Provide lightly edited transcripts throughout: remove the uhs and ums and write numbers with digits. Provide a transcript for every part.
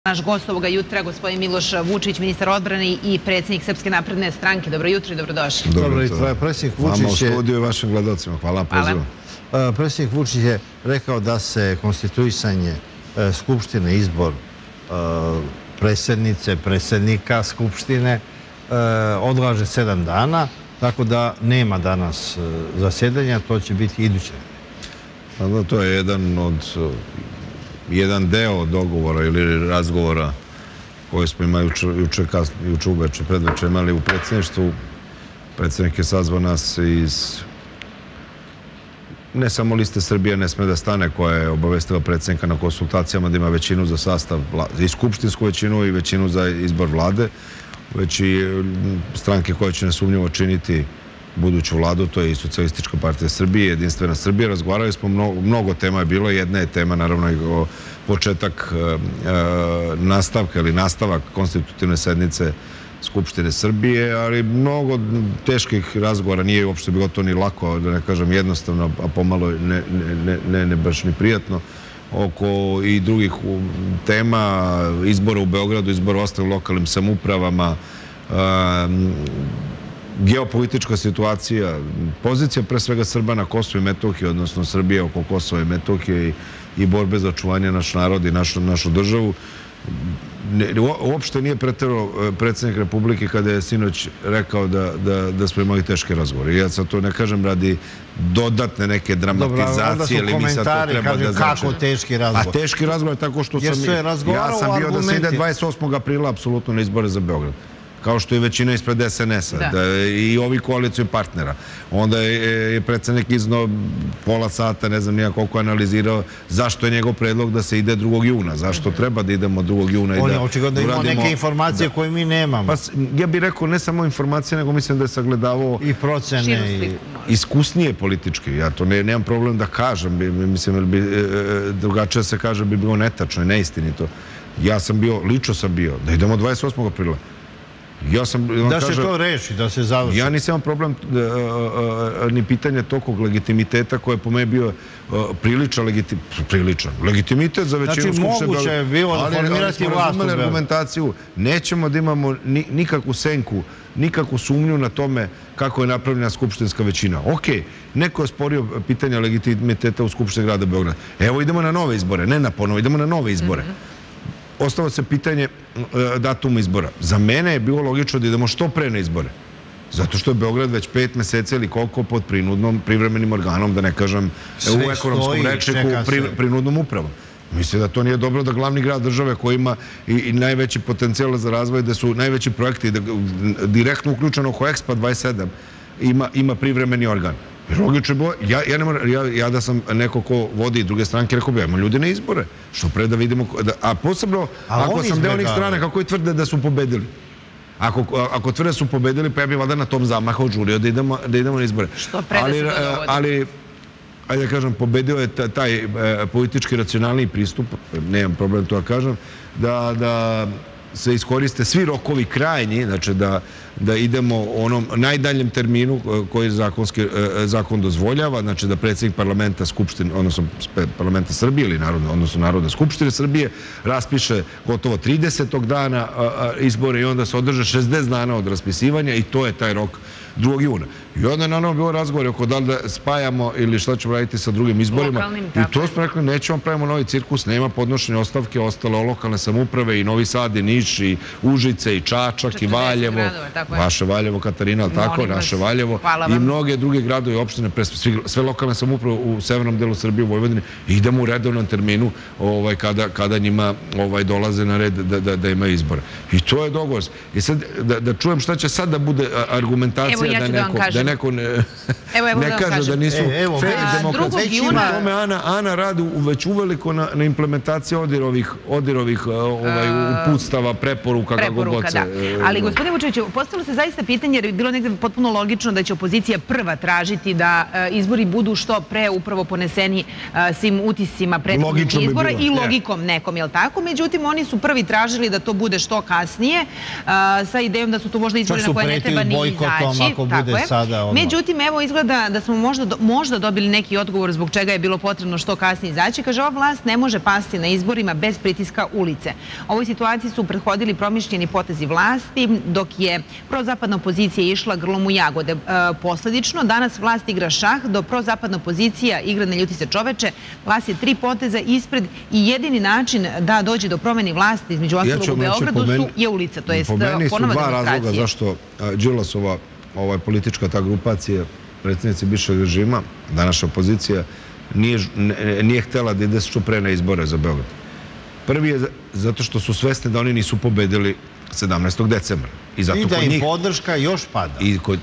Naš gost ovoga jutra, gospodin Miloš Vučić, ministar odbrane i predsjednik Srpske napredne stranke. Dobro jutro i dobrodošli. Dobro jutro. Predsjednik Vučić Vama u studiju i vašim gledalcima. Hvala na pozivu. Predsjednik Vučić je rekao da se konstituisanje Skupštine, izbor predsjednice, predsjednika Skupštine odlaže 7 dana, tako da nema danas zasjedanja, to će biti iduće. To je jedan deo dogovora ili razgovora koje smo imali juče uveče, predveče imali u predsjedništvu. Predsjednik je sazvao nas iz ne samo liste Srbije ne sme da stane, koja je obavestila predsjednika na konsultacijama da ima većinu za sastav, i skupštinsku većinu i većinu za izbor vlade, već i stranke koje će nesumnjivo činiti buduću vladu, to je i Socijalistička partija Srbije, Jedinstvena Srbija. Razgovarali smo, mnogo tema je bilo. Jedna je tema, naravno, i početak nastavka ili nastavak konstitutivne sednice Skupštine Srbije, ali mnogo teških razgovora. Nije uopšte bilo to ni lako, da ne kažem jednostavno, a pomalo ne baš ni prijatno, oko i drugih tema, izbora u Beogradu, izbora u ostalim lokalnim samoupravama, geopolitička situacija, pozicija pre svega Srba na Kosovo i Metohiji, odnosno Srbije oko Kosova i Metohije i borbe za očuvanje naš narod i našu državu. Uopšte nije preterao predsjednik Republike kada je sinoć rekao da smo imali teške razgovore. Ja sad to ne kažem radi dodatne neke dramatizacije, ili mi sad to treba da znači. Kako teški razgovor? A teški razgovor je tako što ja sam bio da se ide 28. aprila apsolutno na izbore za Beograd, kao što je većina ispred SNS-a i ovih koalicijnih partnera. Onda je predsjednik iznao pola sata, ne znam nijak koliko analizirao zašto je njegov predlog da se ide 2. juna. Zašto treba da idemo 2. juna? On je očigledno imao neke informacije koje mi nemamo. Ja bih rekao ne samo informacije, nego mislim da je sagledavao i procene. Iskusnije politički. Ja to nemam problem da kažem. Mislim, drugačije se kaže bi bilo netačno i neistinito. Ja sam bio, lično sam bio, da idemo 28. aprila. Da se to reši, da se završi. Ja nisam imam problem ni pitanje tokog legitimiteta koje je po meni bio priličan legitimitet za većinu Skupštine. Znači moguće je bilo da formirati vlast u Beogradu. Argumentaciju, nećemo da imamo nikakvu senku, nikakvu sumnju na tome kako je napravljena skupštinska većina. Ok, neko je sporio pitanje legitimiteta u Skupštini grada Beograda. Evo idemo na nove izbore, ne na ponovo, idemo na nove izbore. Ostalo se pitanje datuma izbora. Za mene je bilo logično da idemo što pre na izbore. Zato što je Beograd već 5 meseci ili koliko pod prinudnom privremenim organom, da ne kažem u ekonomskom rečniku, prinudnom upravom. Mislim da to nije dobro da glavni grad države koji ima i najveći potencijal za razvoj, da su najveći projekti direktno uključeno oko Expo 27, ima privremeni organ. Logično je bilo, ja da sam neko ko vodi i druge stranke, rekao bi, ajmo ljudi na izbore, što pre da vidimo, a posebno ako sam deo onih strana kako i tvrde da su pobedili. Ako tvrde da su pobedili, pa ja bih valjda na tom zamaha odžurio da idemo na izbore. Što pre da se to dovodi. Ali, ajde da kažem, pobedio je taj politički racionalni pristup, nemam problem to da kažem, da se iskoriste svi rokovi krajnji, znači da idemo u onom najdaljem terminu koji zakon dozvoljava, znači da predsjednik parlamenta Skupštine, odnosno parlamenta Srbije ili odnosno Narodne skupštine Srbije raspiše gotovo 30. dana izbore i onda se održe 60 dana od raspisivanja i to je taj rok 2. juna. I onda je naravno bilo razgovor oko da li da spajamo ili šta ćemo raditi sa drugim izborima. I to smo rekli, nećemo pravimo novi cirkus, nema podnošenja ostavke, ostale lokalne samouprave i Novi Sad i Niš i Užice i Čačak i Valjevo, vaše Valjevo, Katarina, ali tako, naše Valjevo i mnoge druge gradove i opštine, sve lokalne samouprave u severnom delu Srbije, u Vojvodini, idemo u redovnom terminu kada njima dolaze na red da imaju izbore. I to je dogovor. I sad da čujem šta će sad da bude argumentacija da neko ne kaže da nisu fair demokratski. U tome Ana radi već uveliko na implementaciji odirovih uputstava, preporuka, kako god se... Ali, gospodine Vučeviću, postavilo se zaista pitanje, jer je bilo negdje potpuno logično da će opozicija prva tražiti da izbori budu što pre upravo poneseni svim utiscima prethodnih izbora i logikom nekom, je li tako? Međutim, oni su prvi tražili da to bude što kasnije, sa idejom da su to možda izbori na koje ne treba ni izaći. ako bude sada odmah. Međutim, evo izgleda da smo možda dobili neki odgovor zbog čega je bilo potrebno što kasnije izaći. Kaže, ova vlast ne može pasti na izborima bez pritiska ulice. Ovoj situaciji su prethodili promišljeni potezi vlasti, dok je prozapadna opozicija išla grlom u jagode. Posledično, danas vlast igra šah, dok prozapadna opozicija igra ne ljuti se čoveče. Vlast je 3 poteza ispred i jedini način da dođe do promeni vlasti između ostalog u Beogradu je ulica, to je ponova demonstracija. Po meni su 2 razloga zašto Đilasova politička ta grupacija, predsjednici bivšeg režima, današnja opozicija, nije htjela da ide što pre na izbore za Beograd. Prvi je zato što su svesni da oni nisu pobedili 17. decembra. I da im podrška još pada.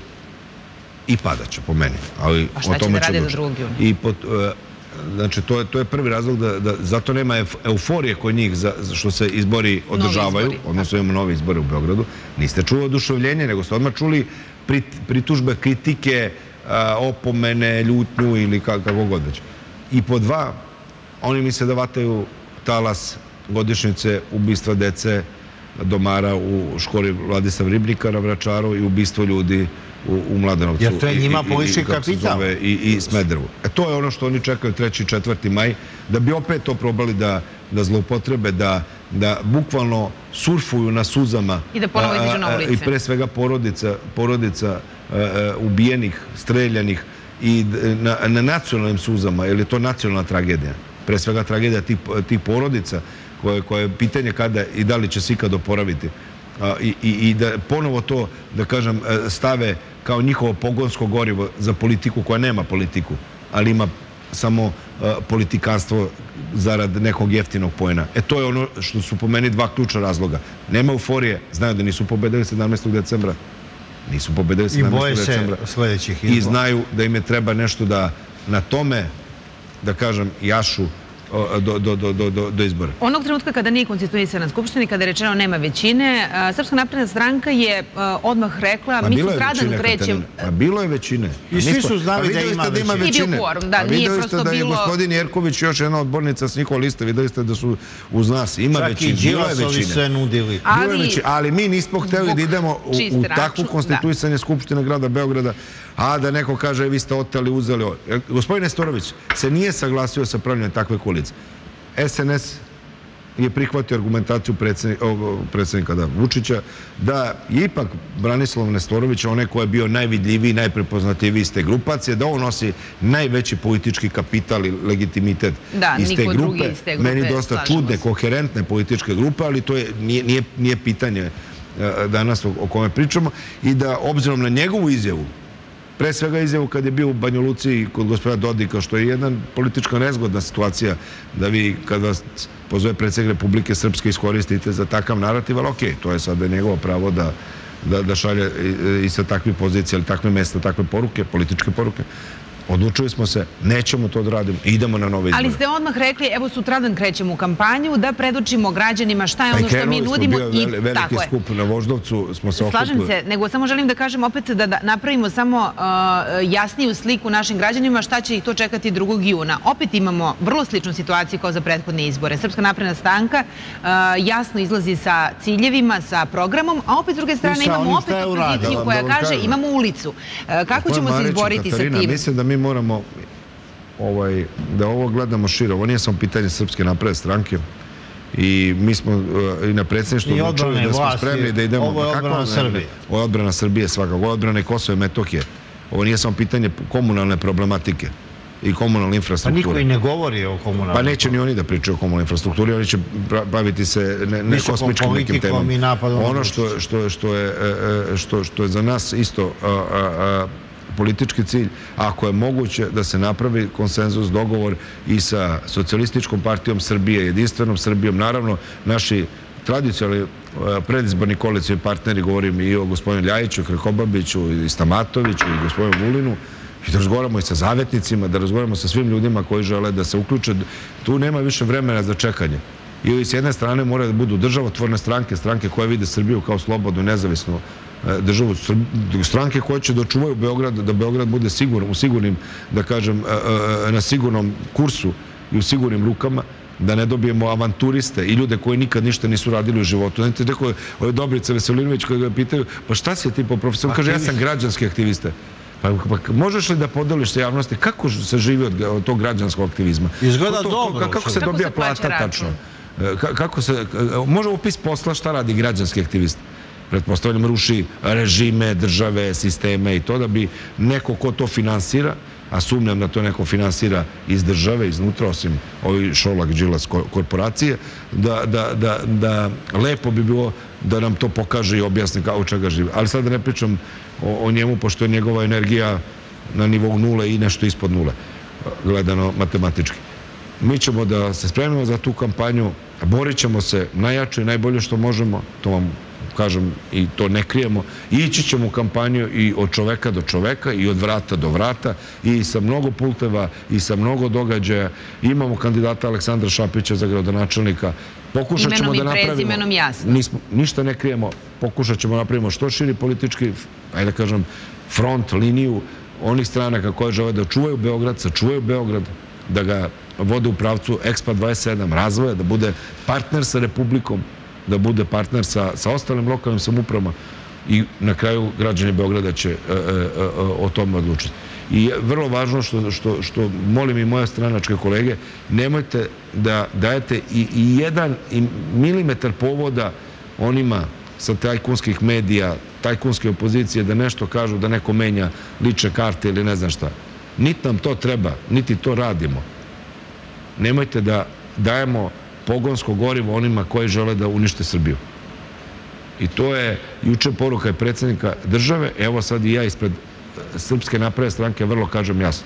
I padaće, po meni. A šta će da rade do 2. juna? Znači, to je prvi razlog da zato nema euforije kod njih što se izbori održavaju, odnosno imamo novi izbori u Beogradu. Niste čuli oduševljenje, nego ste odmah čuli pritužbe, kritike, opomene, ljutnju ili kako god već. I po 2, oni misle da vataju talas godišnjice ubistva dece domara u školi Vladislav Ribnika na Vračaru i ubistvo ljudi u Mladenovcu. Jer to je njima politički kapital. I Smederevu. To je ono što oni čekaju 3. i 4. maj, da bi opet to probali da zloupotrebe, da bukvalno surfuju na suzama. I da ponovo izađu na ulice. I pre svega porodica ubijenih, streljanih i na nacionalnim suzama, jer je to nacionalna tragedija. Pre svega tragedija tih porodica, koje je pitanje kada i da li će se ikad oporaviti. I da ponovo to, da kažem, stave kao njihovo pogonsko gorivo za politiku koja nema politiku, ali ima samo politikanstvo zarad nekog jeftinog poena. To je ono što su po meni 2 ključna razloga. Nema euforije, znaju da nisu pobedili 17. decembra. Nisu pobedili 17. decembra. I boje se sljedećih izbora. I znaju da im je treba nešto da na tome, da kažem, jašu do izbora. Onog trenutka kada nije konstituisana na Skupštini, kada je rečeno nema većine, Srpska napredna stranka je odmah rekla mi sutradan krećemo... Bilo je većine. I svi su znali da ima većine. I bio kvorum, da, nije prosto bilo... Vidjeli ste da je gospodin Jerković još jedna odbornica s njihove liste, vidjeli ste da su uz nas. Ima većine. Čak i Đilasovi sve nudili. Ali mi nismo hteli da idemo u takvu konstituisanje Skupštine grada Beograda, a da neko kaže vi ste oteli, uzeli... Gospodin Nestorović se nije saglasio sa pravljenjem takve koalicije. SNS je prihvatio argumentaciju predsjednika Vučića da je ipak Branislav Nestorović onaj ko je bio najvidljiviji, najprepoznatljiviji iz te grupacije, da on nosi najveći politički kapital i legitimitet iz te grupe. Meni dosta čudne, koherentne političke grupe, ali to nije pitanje danas o kome pričamo i da obzirom na njegovu izjavu, pre svega izjavu kad je bio u Banja Luci kod gospodina Dodika, što je jedna politička nezgodna situacija da vi kad vas pozove predsjednik Republike Srpske iskoristite za takav narativ, ali okej, to je sada njegovo pravo da šalje i sa takvih pozicija ili takve mjesta, takve poruke, političke poruke. Odlučili smo se, nećemo to da radimo, idemo na nove izbore. Ali ste odmah rekli, evo sutradan krećemo u kampanju, da predočimo građanima šta je ono što mi nudimo. Bio veliki skup na Voždovcu, smo se okupili. Slažem se, nego samo želim da kažem opet da napravimo samo jasniju sliku našim građanima šta će ih to čekati 2. juna. Opet imamo vrlo sličnu situaciju kao za prethodne izbore. Srpska napredna stranka jasno izlazi sa ciljevima, sa programom, a opet s druge strane imamo opet opoziciju koja kaže imamo ulicu. Kako ćemo se izboriti sa tim? Mislim da mi moramo da ovo gledamo širo. Ovo nije samo pitanje Srpske napredne stranke i mi smo i na predsjedništvu odlučili da smo spremni da idemo. Ovo je odbrana Srbije. Ovo je odbrana Srbije svakako. Ovo je odbrana i Kosova i Metohije. Ovo nije samo pitanje komunalne problematike i komunalne infrastrukture. Pa niko i ne govori o komunalnoj. Pa neće ni oni da pričaju o komunalnoj infrastrukturi, oni će baviti se ne kosmičkim nekim temama. Ono što je za nas isto politički cilj, ako je moguće da se napravi konsenzus, dogovor i sa Socijalističkom partijom Srbije, Jedinstvenom Srbijom, naravno naši tradicionalni predizborni koalicijni partneri, govorim i o gospodinu Ljajiću, Krehobabiću, i Stamatoviću, i gospodinu Vulinu, i da razgovaramo i sa zavetnicima, da razgovaramo sa svim ljudima koji žele da se uključe. Tu nema više vremena za čekanje. Ili s jedne strane mora da budu državotvorne stranke, stranke koje vide Srbiju kao slobodnu, nezavisnu državu, stranke koje će dočuvaju Beograd, da Beograd bude siguran, u sigurnim, da kažem, na sigurnom kursu i u sigurnim rukama, da ne dobijemo avanturiste i ljude koji nikad ništa nisu radili u životu. Znate, rekao je Dobrica Veselinović koji ga pitaju, pa šta si ti po profesiju? On kaže, ja sam građanski aktivista. Pa možeš li da podeliš sa javnosti kako se živi od tog građanskog aktivizma? Izgleda dobro. Kako se dobija plata tačno? Kako se, može opis posla šta radi građanski aktivist? Pretpostavljam, ruši režime, države, sisteme i to da bi neko ko to finansira, a sumnjam da to neko finansira iz države, iznutra, osim ovi Šolak, Đilas korporacije, da lepo bi bilo da nam to pokaže i objasni kao čega živi. Ali sad da ne pričam o njemu, pošto je njegova energija na nivou nule i nešto ispod nule, gledano matematički. Mi ćemo da se spremimo za tu kampanju, borit ćemo se najjače i najbolje što možemo, to vam kažem i to ne krijemo, ići ćemo u kampanju i od čoveka do čoveka i od vrata do vrata i sa mnogo pulteva i sa mnogo događaja. Imamo kandidata Aleksandra Šapića za gradonačelnika. Pokušat ćemo da napravimo... Imenom i prezimenom jasno. Ništa ne krijemo. Pokušat ćemo da napravimo što širi politički, ajde da kažem, front, liniju onih stranaka koje žele da čuvaju Beograd, sačuvaju Beograd, da ga vode u pravcu Expa 27, razvoja, da bude partner sa Republikom, da bude partner sa ostalim lokalnim samoupravama i na kraju građani Beograda će o tome odlučiti. I vrlo važno što molim i moje stranačke kolege, nemojte da dajete i jedan milimetar povoda onima sa tajkunskih medija, tajkunske opozicije da nešto kažu, da neko menja lične karte ili ne znam šta. Niti nam to treba, niti to radimo. Nemojte da dajemo pogonsko gorivo onima koji žele da unište Srbiju. I to je juče poruka predsjednika države, evo sad i ja ispred Srpske napredne stranke vrlo kažem jasno.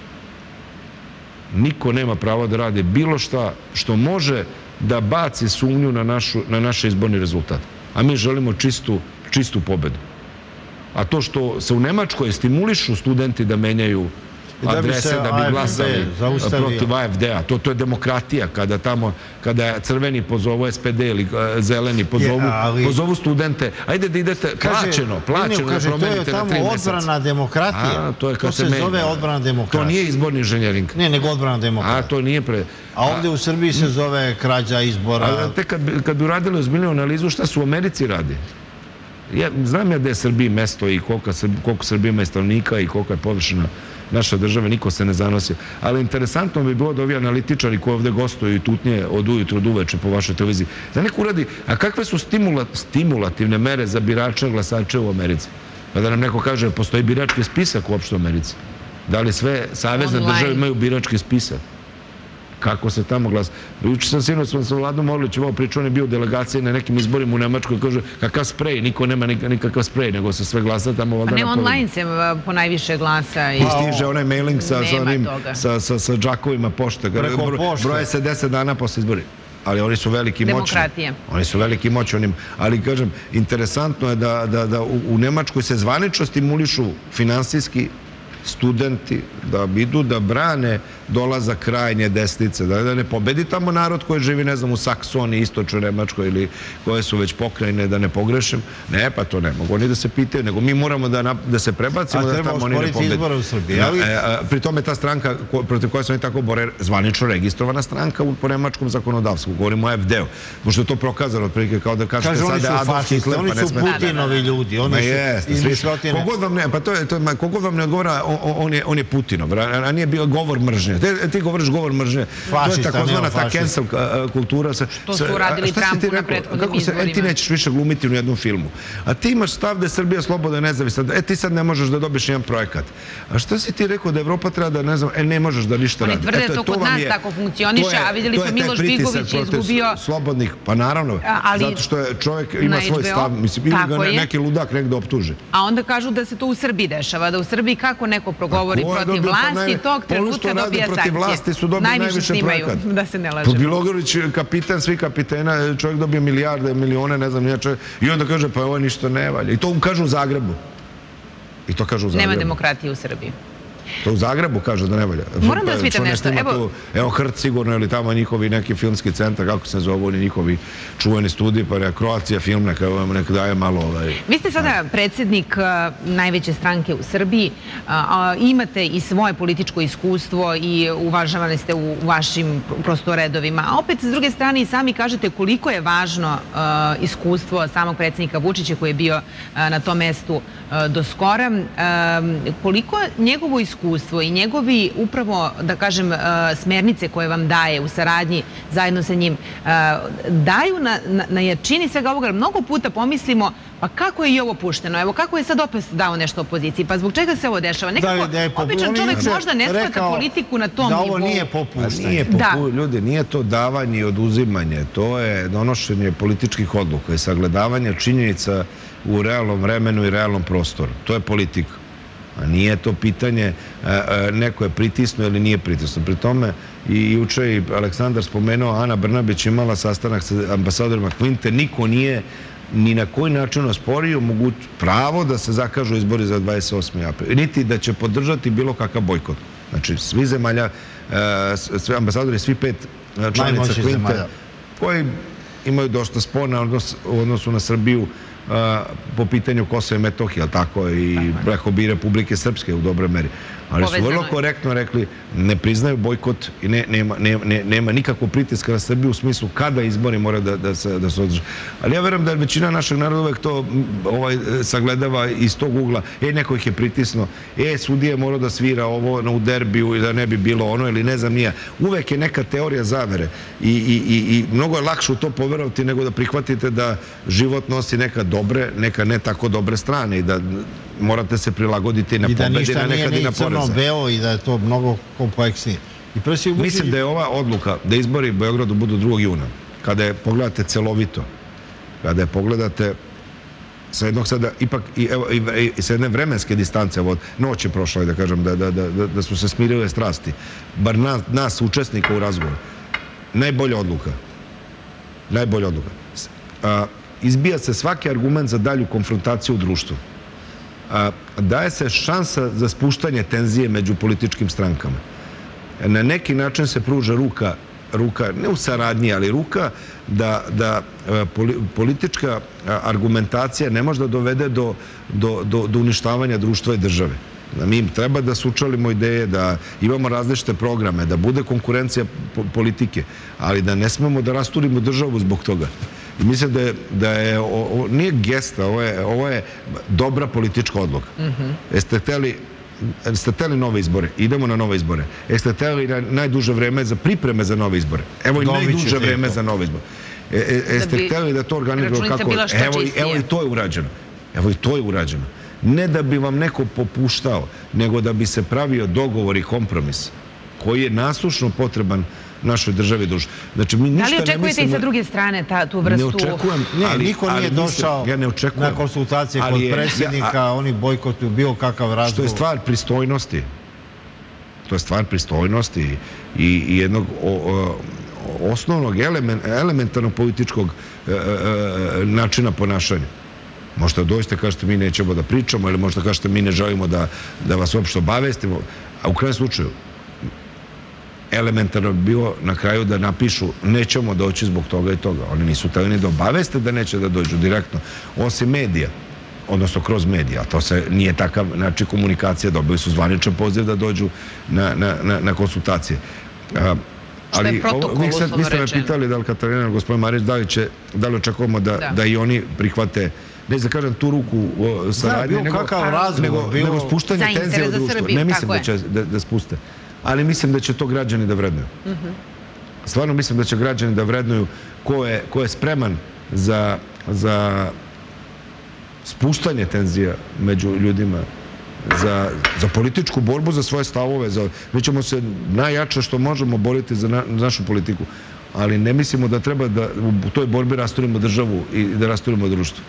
Niko nema pravo da radi bilo šta što može da baci sumnju na naš izborni rezultat. A mi želimo čistu pobedu. A to što se u Nemačkoj stimulišu studenti da menjaju adrese da bi glasali protiv AfD-a. To je demokratija. Kada crveni pozovu SPD ili zeleni pozovu studente, ajde da idete plaćeno da promenite na 3 meseca. To je tamo odbrana demokratije. To se zove odbrana demokratije. To nije izborni inženjering. Ne, nego odbrana demokratije. A ovdje u Srbiji se zove krađa izbora. Kad bi uradili ozbiljnu analizu šta su u Americi radi? Znam ja da je Srbiji mesto i koliko Srbija ima stanovnika i koliko je površina naša država, niko se ne zanosi. Ali interesantno bi bilo da ovi analitičari koji ovdje gostuju i tutnje od ujutru do uveče po vašoj televiziji, da neko uradi, a kakve su stimulativne mere za birače glasače u Americi? Pa da nam neko kaže, postoji birački spisak uopšte u Americi. Da li sve savezne države imaju birački spisak? Kako se tamo glasa. Juče sam sinoć sa Vladom Orlićem ovo pričao, on je bio u delegaciji na nekim izborima u Nemačkoj, kaže kakav sprej, niko nema nikakav sprej, nego se se glasa tamo valjda na polovinu. A ne, online se ponajviše glasa. I stiže onaj mailing sa džakovima pošte. Broje se 10 dana posle izbori. Ali oni su veliki moćni. Demokratije. Oni su veliki moćni. Ali, kažem, interesantno je da u Nemačkoj se zvanično stimulišu finansijski studenti da idu da brane dolazak krajnje desnice, da ne pobedi tamo narod koji živi, ne znam, u Saksoniji, istočnoj Nemačkoj ili koje su već pokrajine, da ne pogrešim. Ne, pa to ne mogu oni da se pitaju, nego mi moramo da se prebacimo da tamo oni ne pobedi. A treba usporiti izbore u Srbiji. Pri tome ta stranka protiv koje su oni tako bore, zvanično registrovana stranka po nemačkom zakonodavstvu. Govorimo o AfD-u. Pošto je to prokazano, otprilike kao da kažete sada je Adolf Hitler, pa ne smete. Oni su Putinovi ljudi. Kogod vam ne odgovara, on je Putinov, a nije bio govor mržnje. Ti govoriš govor mržnje. To je takozvana ta cancel kultura. Što su uradili Trumpu na prethodnim izborima. Ti nećeš više glumiti u jednom filmu. A ti imaš stav da je Srbija slobodna i nezavisna. Ti sad ne možeš da dobiješ jedan projekat. A šta si ti rekao da Evropa treba da, ne znam, ne možeš da ništa radi. Oni tvrde da to kod nas tako funkcioniše, a vidjeli smo Miloš Bigović je izgubio... Slobodnih, pa naravno. Zato što čovjek ima svoj stav. Mislim, ili ga neki ludak negde optuže. A onda kažu da se to u Srbiji dešava. Da u Srbiji kako neko progovori protiv vlasti, tog trenutka dobija sankcije. Vlasti su dobili najviše projekat. Da se ne lažemo. Bilogorović, kapitan, svi kapitena, čovjek dobije milijarde, milione, ne znam, i onda kaže, pa ovo ništa ne valja. I to kažu u Zagrebu. Nema demokratije u Srbiji. To u Zagrebu kaže da ne valja. Moram da vas pitam nešto. Evo Hrt sigurno, ili tamo njihovi neki filmski centar, kako se zovu, oni njihovi čuveni studiji, pa Kroacija film, neka daje malo... Vi ste sada predsjednik najveće stranke u Srbiji, imate i svoje političko iskustvo i uvažavani ste u vašim prosto redovima, a opet s druge strane i sami kažete koliko je važno iskustvo samog predsjednika Vučića koji je bio na tom mestu do skora, koliko njegovo iskustvo i njegovi upravo, da kažem, smernice koje vam daje u saradnji zajedno sa njim, daju na jačini svega ovoga. Mnogo puta pomislimo, pa kako je i ovo pušteno? Evo, kako je sad opet dao nešto opoziciji? Pa zbog čega se ovo dešava? Nekako, običan čovjek možda ne shvata politiku na tom nivou. Da ovo nije popuštanje. Ljudi, nije to davanje i oduzimanje. To je donošenje političkih odluka i sagledavanje činjenica u realnom vremenu i realnom prostoru. To je politika. A nije to pitanje neko je pritisnuo ili nije pritisnuo. Pri tome i juče i Aleksandar spomenuo, Ana Brnabić imala sastanak sa ambasadorima Kvinte, niko nije ni na koji način osporio pravo da se zakažu izbori za 28. april. Niti da će podržati bilo kakav bojkot. Znači, svi zemalja, svi ambasadori, svi 5 članica Kvinte, koji imaju dosta spona u odnosu na Srbiju po pitanju Kosova i Metohije, ali tako i preko bi Republike Srpske u dobroj meri. Ali su vrlo korektno rekli, ne priznaju bojkot i nema nikakvog pritiska na Srbiju u smislu kada izbori mora da se održe. Ali ja verujem da većina našeg naroda uvek to sagledava iz tog ugla. Neko ih je pritisno, sudije mora da svira ovo u derbiju i da ne bi bilo ono ili ne znam nija. Uvek je neka teorija zavere i mnogo je lakše u to poverovati nego da prihvatite da život nosi neka dobre, neka ne tako dobre strane i da morate se prilagoditi na pobedi, na nekad i na poraza. Beo i da je to mnogo kompleksnije. Mislim da je ova odluka da izbori u Beogradu budu 2. juna, kada je pogledate celovito, kada je pogledate sa jednog sada, ipak i sa jedne vremenske distance, noć je prošla, da kažem, da su se smirile strasti, bar nas učesnika u razgovoru, najbolja odluka. Najbolja odluka. Izbija se svaki argument za dalju konfrontaciju u društvu. Daje se šansa za spuštanje tenzije među političkim strankama. Na neki način se pruža ruka, ne u saradnji, ali ruka da politička argumentacija ne može da dovede do uništavanja društva i države. Da mi treba da sučelimo ideje, da imamo različite programe, da bude konkurencija politike, ali da ne smemo da rasturimo državu zbog toga. I mislim da je, nije gesta, ovo je dobra politička odluka. Jeste hteli nove izbore? Idemo na nove izbore. Jeste hteli najduže vreme za pripreme za nove izbore? Evo i najduže vreme za nove izbore. Jeste hteli da to organizujemo kako? Evo i to je urađeno. Evo i to je urađeno. Ne da bi vam neko popuštao, nego da bi se pravio dogovor i kompromis koji je nasušno potreban našoj državi i društvu. Znači, mi ništa ne mislimo... Da li očekujete i sa druge strane tu vrstu... Ne očekujem, niko nije došao na konsultacije kod predsjednika, oni bojkotuju bilo kakav razgovor. Što je stvar pristojnosti. To je stvar pristojnosti i jednog osnovnog elementarnog političkog načina ponašanja. Možda dođete, kažete mi nećemo da pričamo ili možda kažete mi ne želimo da vas uopšte obavestimo, a u krajnjem slučaju elementarno bi bilo na kraju da napišu nećemo doći zbog toga i toga. Oni nisu hteli ni da obaveste da neće da dođu direktno, osim medija, odnosno kroz medija, a to se nije takav način komunikacije, dobili su zvaničan poziv da dođu na konsultacije. Što je protokol, uslovno rečeno. Vi ste me pitali da li Katarina ili gospodin Marić, da li očekujemo da i oni prihvate, ne znam da kažem, tu ruku saradnje, nego spuštanje tenzije u društvu. Ne mislim da će da spuste. Ali mislim da će to građani da vrednuju. Stvarno mislim da će građani da vrednuju ko je spreman za spuštanje tenzija među ljudima, za političku borbu, za svoje stavove. Mi ćemo se najjače što možemo boriti za našu politiku, ali ne mislimo da treba da u toj borbi rasturimo državu i da rasturimo društvo.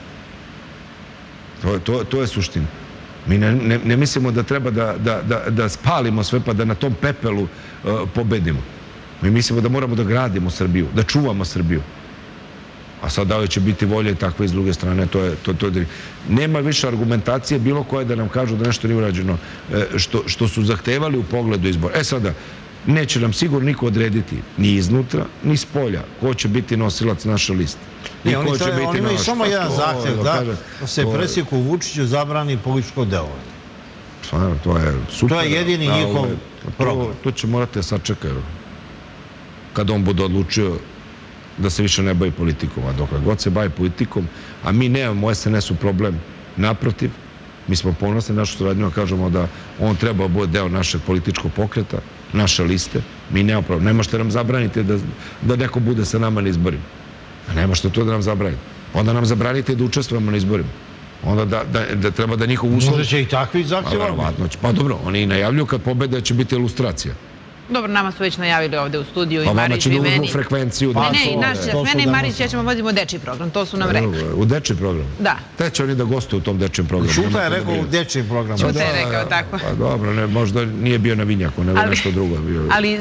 To je suština. Mi ne mislimo da treba da spalimo sve pa da na tom pepelu pobedimo. Mi mislimo da moramo da gradimo Srbiju, da čuvamo Srbiju. A sad da li će biti volje takve iz druge strane, to je... Nema više argumentacije bilo koje da nam kažu da nešto nije urađeno što su zahtevali u pogledu izbora. Sada, neće nam sigurno niko odrediti ni iznutra, ni s polja ko će biti nosilac naše liste. Oni imaju samo jedan zahtev da se predsjedniku Vučiću zabrani političko delovanje. To je super. To je jedini njihov problem. To će morate sačekati. Kad on bude odlučio da se više ne bavi politikom, a dok god se bavi politikom, a mi nemamo u SNS-u problem, naprotiv, mi smo ponosni našu suradnju, kažemo da on treba bude deo našeg političkog pokreta, naše liste, mi nemamo problem. Ne možete nam zabraniti da neko bude sa nama na izborima. Ne možete to da nam zabranite. Onda nam zabranite da učestvujemo na izborima. Onda da treba da njihov uslov... Možda će i takvi zahtjeva. Pa dobro, oni i najavljuju kad pobede će biti ilustracija. Dobro, nama su već najavili ovde u studiju i Marić i meni. Pa vama će da uzmu frekvenciju. Ne, mene i Marić, ja ćemo vodimo dečiji program, to su nam rekli. U dečiji program? Da. Te će oni da gostuju u tom dečijem programu. Šuta je rekao u dečijem programu. Šuta je rekao, tako. Pa dobro, možda nije bio na Vinjaku, nego nešto drugo. Ali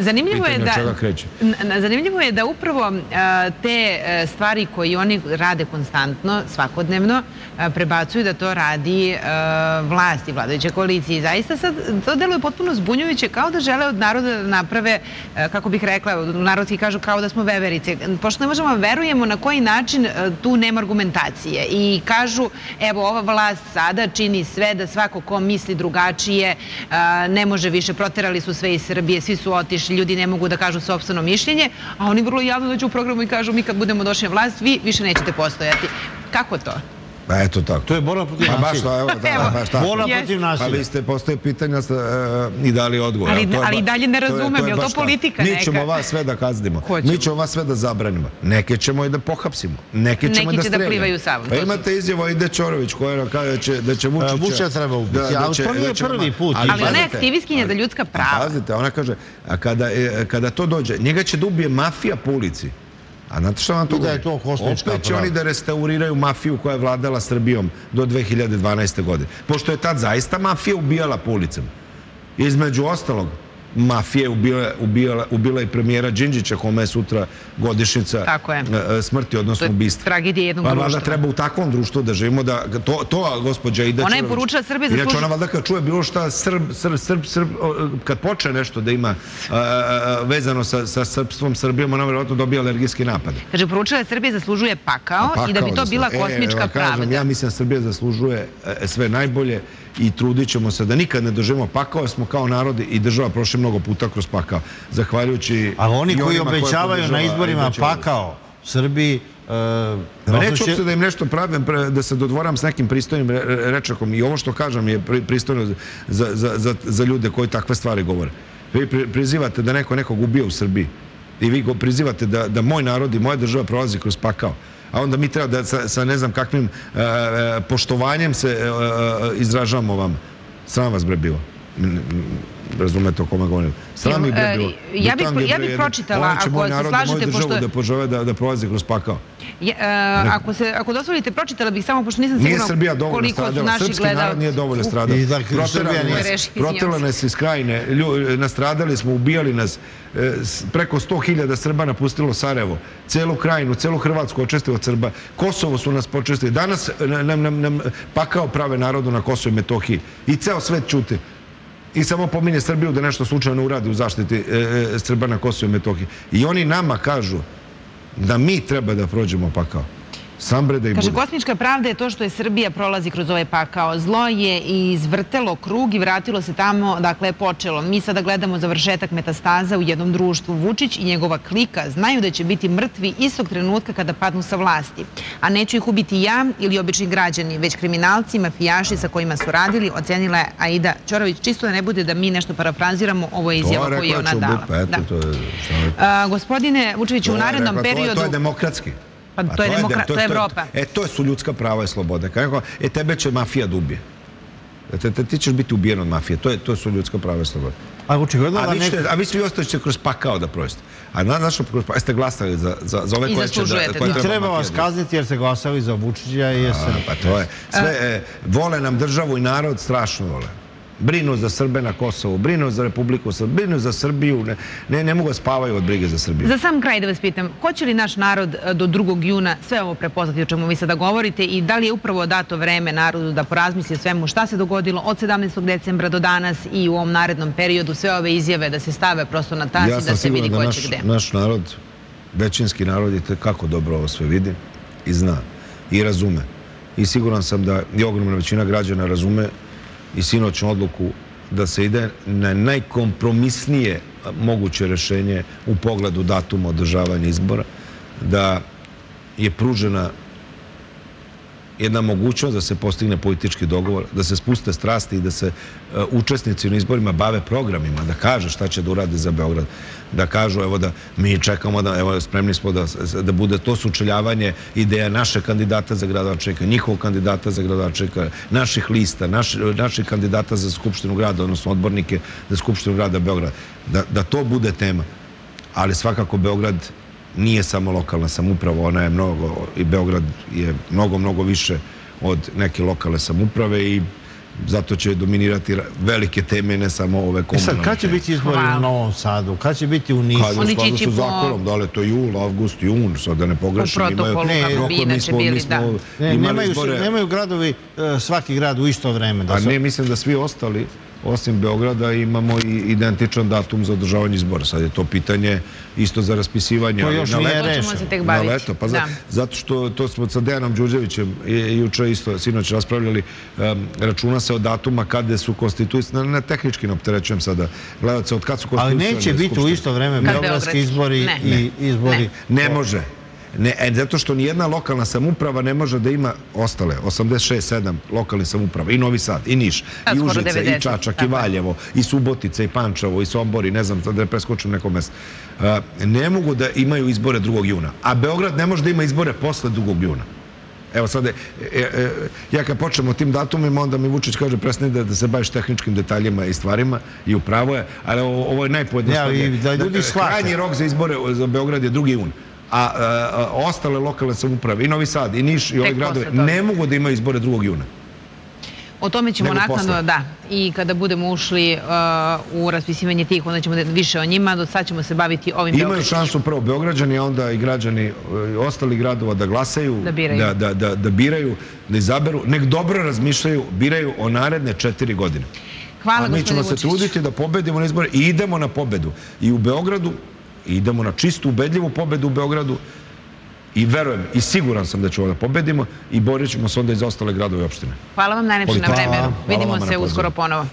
zanimljivo je da upravo te stvari koje oni rade konstantno, svakodnevno, prebacuju da to radi vlast i vladajuće koalicije. I zaista sad to deluje potpuno zbunjujuće, kao da žele od naroda naprave, kako bih rekla, narodski kažu kao da smo veverice. Pošto ne možemo da verujemo na koji način tu nema argumentacije. I kažu, evo, ova vlast sada čini sve da svako ko misli drugačije ne može više, proterali su sve iz Srbije, svi su otišli, ljudi ne mogu da kažu sopstveno mišljenje, a oni vrlo javno dođu u programu i kažu, mi kad budemo došli na vlast, vi više nećete postojati. Kako to? Pa eto tako. To je borba protiv nasilja. Borba protiv nasilja. Pa vi ste postoje pitanja i dali odgovor. Ali i dalje ne razumem, je li to politika neka? Mi ćemo vas sve da kaznimo. Mi ćemo vas sve da zabranimo. Neke ćemo i da pohapsimo. Neke ćemo da streljamo. Neki će da plivaju savom. Pa imate izjavu Ide Ćorović koja kaže da će Vučića treba ubiti. Ali to nije prvi put. Ali ona je aktivistkinja za ljudska prava. Pazite, ona kaže, kada to dođe, njega će da ubije mafija po ulici. A znate što vam to govori? Opet će oni da restauriraju mafiju koja je vladala Srbijom do 2012. godine. Pošto je tad zaista mafija ubijala po ulicama. Između ostalog, mafija je ubila i premijera Đinđića, kome je sutra godišnjica smrti, odnosno ubistva. Tragedija jednog društva. Valjda treba u takvom društvu da živimo, da to gospođa Ida Ćorović... Ona je poručila Srbije za službu. Inače, ona valjda kad čuje bilo šta kad počne nešto da ima vezano sa srpstvom, Srbijom, ona vjerojatno dobija alergijski napad. Kaže, poručila je Srbije zaslužuje pakao i da bi to bila kosmička pravda. Ja mislim da Srbija zaslužuje sve najbolje i trudit ćemo se da nikad ne doživimo pakao, jer smo kao narod i država prošli mnogo puta kroz pakao. Zahvaljujući... Ali oni koji obećavaju na izborima pakao Srbiji... Neću se da im nešto pravim, da se dodvoram s nekim pristojnim rečakom i ovo što kažem je pristojno za ljude koji takve stvari govore. Vi prizivate da neko nekog ubije u Srbiji i vi prizivate da moj narod i moja država prolazi kroz pakao. A onda mi treba da sa ne znam kakvim poštovanjem se izražavamo vam. Sram vas bre bilo. Razumete o kome govorim. Sram mi bre bilo. Ja bih pročitala, ako se slažete, pošto... Moju državu da prolazi kroz pakao. Ako dozvolite, pročitala bih samo, pošto nisam sigurno koliko su naši gledalci. Srpski narod nije dovoljno stradao. Proterali nas iz krajine, nastradali smo, ubijali nas. Preko 100.000 Srba napustilo Sarajevo. Celu krajinu, celu Hrvatsku očistili od Srba. Kosovo su nas počistili. Danas nam pakao prave narodu na Kosovo i Metohiji. I ceo svet ćuti. I samo pominje Srbiju da nešto slučajno uradi u zaštiti Srba na Kosovo i Metohiji. I oni nama kažu da mi treba da prođemo pakao. Kaže, kosmička pravda je to što je Srbija prolazi kroz ovaj pakao. Zlo je izvrtelo krug i vratilo se tamo, dakle je počelo. Mi sada gledamo završetak metastaza u jednom društvu. Vučić i njegova klika znaju da će biti mrtvi istog trenutka kada padnu sa vlasti. A neću ih ubiti ja ili obični građani, već kriminalci, mafijaši sa kojima su radili, ocenila je Aida Ćorović. Čisto da ne bude da mi nešto parafraziramo, ovo je izjava koju je ona dala. Gospodine Vučeviću, u narednom periodu... To je demokratski. Pa to je Evropa. To su ljudska prava i slobode. Tebe će mafija da ubije. Ti ćeš biti ubijen od mafije. To su ljudska prava i slobode. A vi svi ostaćete kroz pakao da prođete. A znaš što ste glasali za ove koje će... I treba vas kazniti jer ste glasali za Vučića i Pa to je. Vole nam državu i narod, strašno vole. Brinu za Srbe na Kosovu, brinu za Republiku Srbiju, brinu za Srbiju, ne mogu da spavaju od brige za Srbiju. Za sam kraj da vas pitam, hoće li naš narod do 2. juna sve ovo prepoznati o čemu vi sada govorite i da li je upravo dato vreme narodu da porazmisli o svemu šta se dogodilo od 17. decembra do danas i u ovom narednom periodu, sve ove izjave da se stave prosto na tas i da se vidi ko će gde? Naš narod, većinski narod, je kako dobro ovo sve vidi i zna i razume. I siguran sam da i ogromna većina građana razume i sinoćnu odluku da se ide na najkompromisnije moguće rešenje u pogledu datuma održavanja izbora, da je pružena jedna mogućnost da se postigne politički dogovor, da se spuste strasti i da se učesnici na izborima bave programima, da kažu šta će da urade za Beograd, da kažu evo da mi čekamo, evo spremni smo da bude to sučeljavanje ideja našeg kandidata za gradonačelnika, njihovog kandidata za gradonačelnika, naših lista, naših kandidata za Skupštinu grada, odnosno odbornike za Skupštinu grada Beograda, da to bude tema. Ali svakako Beograd nije samo lokalna samouprava, ona je mnogo, i Beograd je mnogo više od neke lokalne samouprave i zato će dominirati velike teme, ne samo ove komunalne teme. Kad će biti izbori u Novom Sadu? Kad će biti u Nišu? Kad je u skladu sa zakonom, da li je to jul, avgust, jun, sad da ne pogrešim. U protokolu kako bi inače bili, da. Nemaju gradovi, svaki grad u isto vreme. Ne, mislim da svi ostali, osim Beograda, imamo i identičan datum za održavanje izbora. Sad je to pitanje isto za raspisivanje. To još nije rešeno. Na leto. Pa zato što to smo sa Dejanom Đurđevićem juče isto sinoć raspravljali, računa se od datuma kada su konstituisani, ne tehnički ne opterećujem sada gledalce, od kada su konstituisani. Ali neće biti u isto vreme beogradski izbori i izbori. Ne može. Zato što nijedna lokalna samouprava ne može da ima ostale 86-7 lokalnih samouprava, i Novi Sad, i Niš, i Užice, i Čačak, i Valjevo, i Subotica, i Pančevo, i Sombor, i ne znam, da ne preskočim neko mesto. Ne mogu da imaju izbore 2. juna, a Beograd ne može da ima izbore posle 2. juna. Evo sad, ja kad počnem o tim datumima, onda mi Vučić kaže prestani da se baviš tehničkim detaljima i stvarima, i upravo je, ali ovo je najpojednostavnije. Krajnji rok za izbore za Beograd je 2. jun. A ostale lokalne samouprave, i Novi Sad, i Niš, i ove gradove, ne mogu da imaju izbore 2. juna. O tome ćemo naknadno, da, i kada budemo ušli u raspisivanje tih, onda ćemo više o njima, do sad ćemo se baviti ovim Beogradskim. Imaju šansu prvo Beograđani, a onda i građani ostalih gradova da glasaju, da biraju, da izaberu, nek dobro razmišljaju, biraju o naredne 4 godine. Hvala, gospodine Vučić. Mi ćemo se truditi da pobedimo na izbore i idemo na pobedu. I u Beogradu, idemo na čistu, ubedljivu pobedu u Beogradu i verujem i siguran sam da ćemo da pobedimo i borit ćemo se onda i za ostale gradove i opštine. Hvala vam najlepše na vremenu. Vidimo se uskoro ponovo.